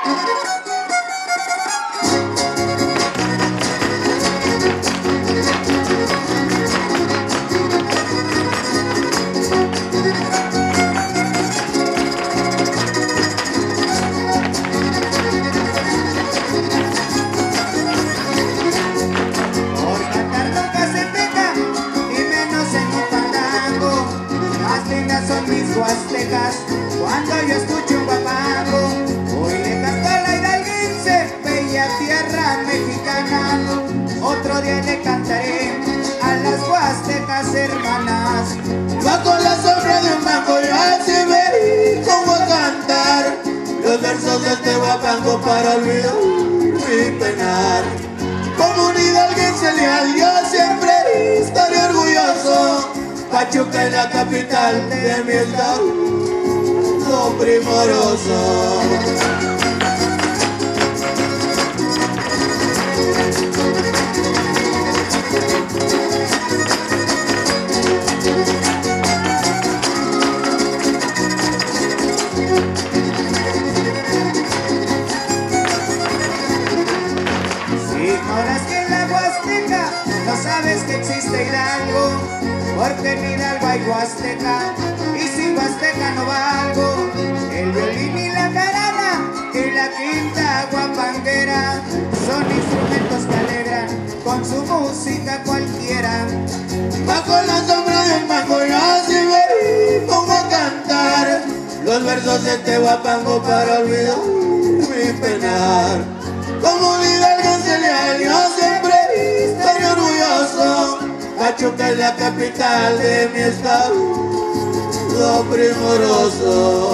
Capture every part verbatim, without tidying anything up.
Huastecas, cuando yo escucho un guapango, hoy le canto a la hidalguense, bella tierra mexicana. Otro día le cantaré a las huastecas hermanas. Bajo la sombra de un mango ya se ve cómo cantar los versos de este guapango para olvidar y penar. Como un hidalguense leal yo siempre estaré orgulloso. Pachuca es la capital de mi estado primoroso. Si ignoras que en la Huasteca no sabes que existe Hidalgo, porque en Hidalgo hay Huasteca, y sin Huasteca no valgo. El violín y la jarana y la quinta guapanguera son instrumentos que alegran con su música cualquiera. Bajo la sombra del mango ya se ve cómo cantar los versos de este guapango para olvidar mi penar. Como un hidalguense leal yo siempre estaré orgulloso. Pachuca es la capital de mi estado primoroso.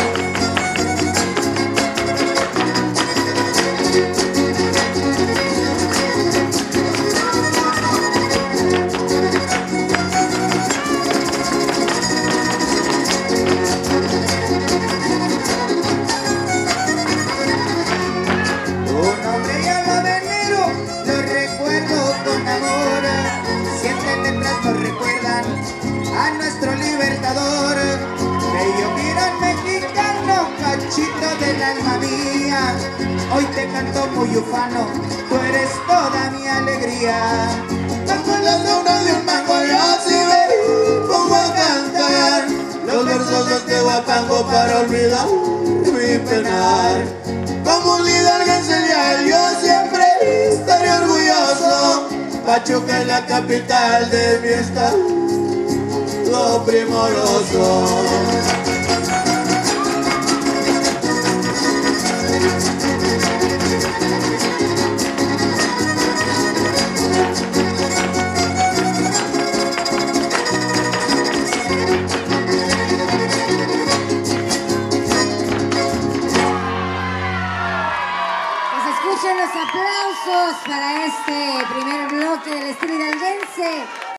Un hombre y al habanero lo recuerdo con amor. Siete letras nos recuerdan a nuestro libertador. Bello mirón mexicano, cachito del alma mía. Hoy te canto muy ufano, tú eres toda mi alegría. Bajo la sombra de un mango ya se ve cómo cantar los versos de este guapango para olvidar mi penar. Como un hidalguense leal yo siempre estaré orgulloso. Pachuca es la capital de mi estado primoroso. Escuchen los aplausos para este primer bloque del estilo hidalguense.